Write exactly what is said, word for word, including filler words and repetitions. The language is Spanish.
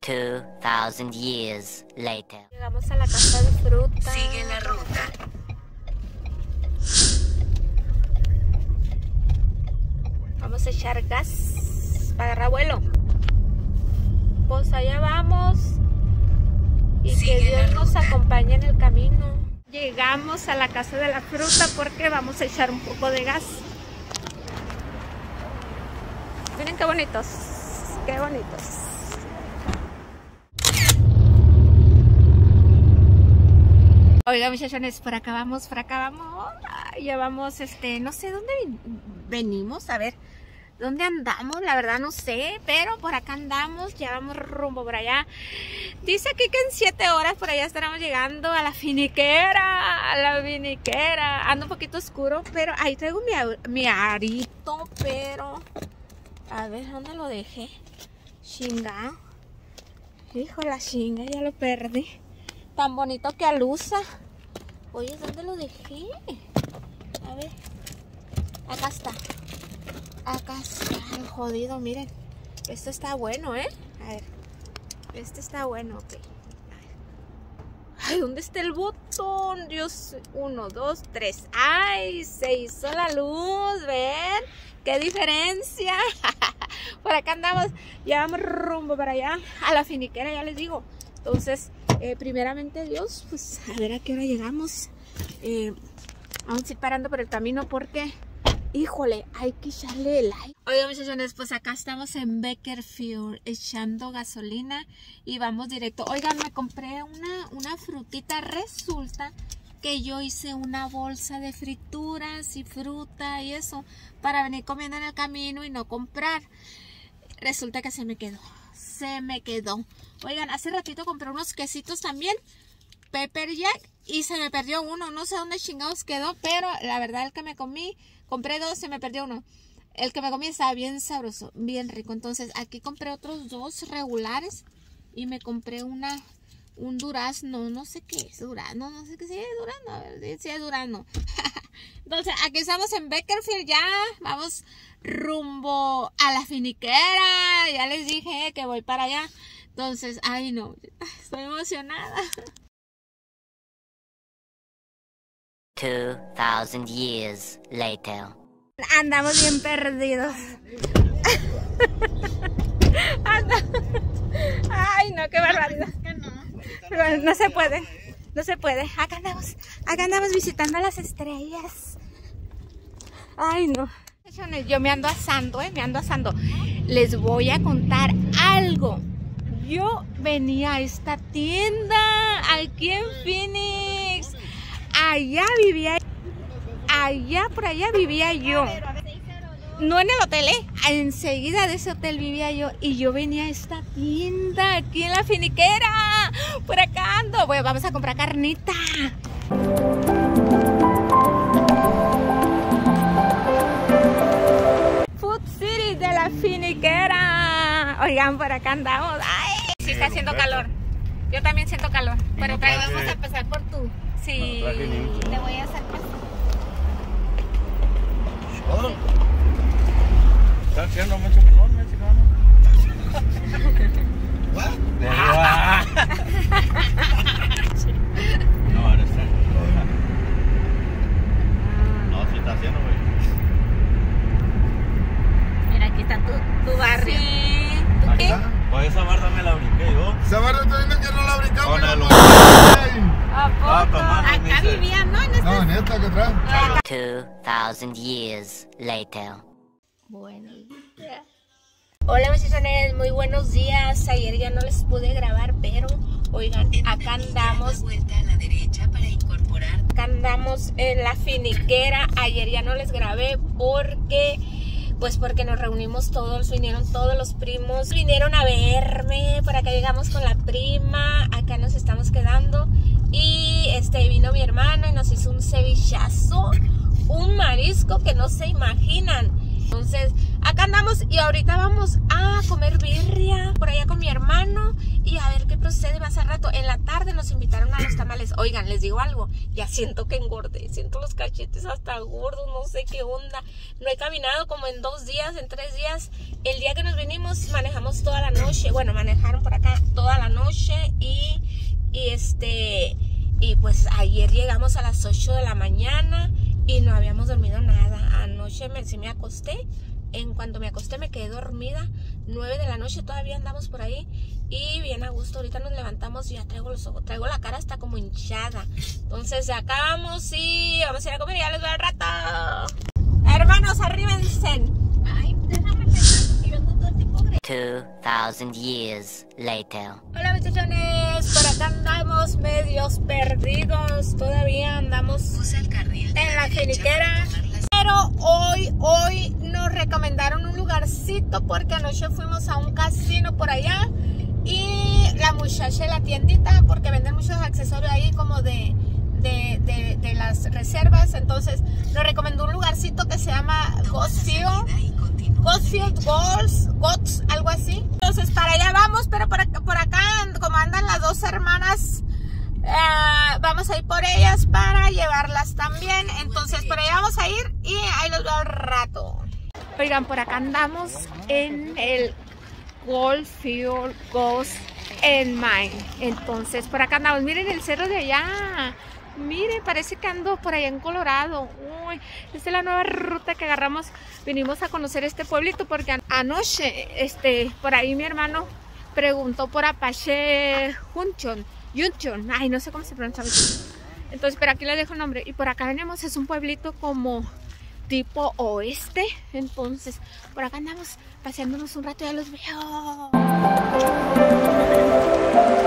Two thousand years later. Llegamos a la casa de fruta. Sigue la ruta. Vamos a echar gas para agarrar vuelo. Pues allá vamos. Y Sigue que Dios la nos ruta. acompañe en el camino. Llegamos a la casa de la fruta porque vamos a echar un poco de gas. Miren qué bonitos. Qué bonitos. Oiga, muchachones, por acá vamos, por acá vamos. Ay, ya vamos, este, no sé dónde venimos, a ver, dónde andamos, la verdad no sé, pero por acá andamos, ya vamos rumbo por allá. Dice aquí que en siete horas por allá estaremos llegando a la finiquera, a la finiquera. Anda un poquito oscuro, pero ahí traigo mi, mi arito, pero a ver, ¿dónde lo dejé? Chinga. Hijo de la chinga, ya lo perdí. Tan bonito que alusa. Oye, ¿dónde lo dejé? A ver. Acá está. Acá está el jodido, miren. Esto está bueno, ¿eh? A ver. Este está bueno, ok. Ay, ¿dónde está el botón? Dios. Uno, dos, tres. ¡Ay! Se hizo la luz, ¿ven? ¡Qué diferencia! Por acá andamos. Ya vamos rumbo para allá. A la finiquera, ya les digo. Entonces, eh, primeramente Dios, pues a ver a qué hora llegamos. Eh, vamos a ir parando por el camino porque, híjole, hay que echarle el aire. Oigan, muchachones, pues acá estamos en Bakersfield echando gasolina y vamos directo. Oigan, me compré una, una frutita. Resulta que yo hice una bolsa de frituras y fruta y eso para venir comiendo en el camino y no comprar. Resulta que se me quedó. Se me quedó. Oigan, hace ratito compré unos quesitos también, Pepper Jack, y se me perdió uno. No sé dónde chingados quedó, pero la verdad el que me comí, compré dos, se me perdió uno. El que me comí estaba bien sabroso, bien rico. Entonces aquí compré otros dos regulares y me compré una, un durazno, no sé qué es, durazno, no sé qué es, sí, durazno, a ver, sí es durazno. Entonces aquí estamos en Bakersfield, ya vamos rumbo a la finiquera. Ya les dije que voy para allá. Entonces, ay no, estoy emocionada. Two thousand years later. Andamos bien perdidos. Anda. Ay no, qué barbaridad. Pero no se puede, no se puede. Acá andamos, acá andamos visitando las estrellas. Ay no. Yo me ando asando, eh, me ando asando. Les voy a contar algo. Yo venía a esta tienda aquí en Phoenix. Allá vivía, allá por allá vivía yo. No en el hotel, eh. Enseguida de ese hotel vivía yo. Y yo venía a esta tienda aquí en la finiquera. Por acá ando. Bueno, vamos a comprar carnita. Food City de la finiquera. Oigan, por acá andamos. Ay, sí está haciendo calor. Yo también siento calor. Pero trae, vamos a pasar por tú. Sí. Te voy a hacer pasar. Oh. Está haciendo mucho menor, mexicano. ¿What? No, ahora está. No, sí está haciendo, güey. Mira, aquí está tu, tu barrio. Sí. ¿Tú qué? Pues esa barra me la brinqué yo. Esa barra está viendo que no la brincamos. Con el- ¿A poco? Ah, tomando, Acá dice. vivían, ¿no? En esta... No, en esta que atrás. Two thousand years later. Buenos días. Hola, muchachones, muy buenos días. Ayer ya no les pude grabar, pero oigan, acá andamos. Vuelta a la derecha para incorporar. Acá andamos en la finiquera. Ayer ya no les grabé porque, pues porque nos reunimos todos, vinieron todos los primos, vinieron a verme. Por acá llegamos con la prima, acá nos estamos quedando. Y este vino mi hermano y nos hizo un cevichazo, un marisco que no se imaginan. Entonces, acá andamos y ahorita vamos a comer birria por allá con mi hermano y a ver qué procede más al rato. En la tarde nos invitaron a los tamales. Oigan, les digo algo, ya siento que engordé, siento los cachetes hasta gordos, no sé qué onda. No he caminado como en dos días, en tres días El día que nos vinimos manejamos toda la noche, bueno, manejaron por acá toda la noche y, y este, y pues ayer llegamos a las ocho de la mañana y no habíamos dormido nada. Anoche me, sí me acosté, en cuanto me acosté me quedé dormida, nueve de la noche todavía andamos por ahí y bien a gusto. Ahorita nos levantamos y ya traigo los ojos, traigo la cara hasta como hinchada. Entonces ya acabamos y vamos a ir a comer y ya les veo al rato. Hermanos, arríbense. Ay, déjame pensar, tirando todo este pobre. Two thousand years later. Hola muchachones, por acá andamos medios perdidos, todavía andamos Usa el carril de en la derecha finiquera, para tomar las- pero hoy, hoy nos recomendaron un lugarcito porque anoche fuimos a un casino por allá y la muchacha de la tiendita, porque venden muchos accesorios ahí como de, de, de, de las reservas, entonces nos recomendó un lugarcito que se llama Ghostfield. Salida y continúa Ghostfield Goals, Gots, algo así. Entonces para allá vamos, pero por acá, por acá como andan las dos hermanas, eh, vamos a ir por ellas para llevarlas también. Entonces por allá vamos a ir y ahí los veo al rato. Oigan, por acá andamos en el Ghostfield Ghost en Mine. Entonces por acá andamos, miren el cerro de allá. Miren, parece que ando por allá en Colorado. Uy, esta es la nueva ruta que agarramos. Vinimos a conocer este pueblito porque an anoche, este, por ahí mi hermano preguntó por Apache Junction. Junction, ay, no sé cómo se pronuncia. Entonces, pero aquí les dejo el nombre. Y por acá venimos, es un pueblito como tipo oeste. Entonces, por acá andamos paseándonos un rato y ya los veo.